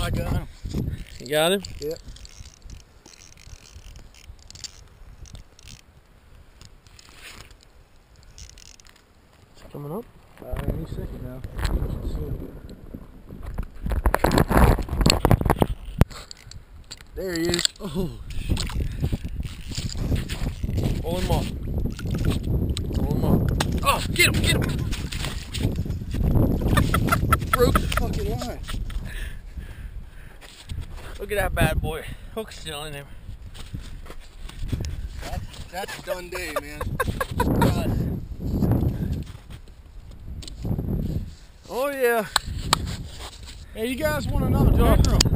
I got him. You got him? Yep. It's coming up. Any second now. There he is. Oh, pull him up. Pull him up. Oh, get him, get him. Broke the fucking line. Look at that bad boy. Hook's still in him. That's a done day, man. Done. Oh yeah. Hey, you guys want another talk room?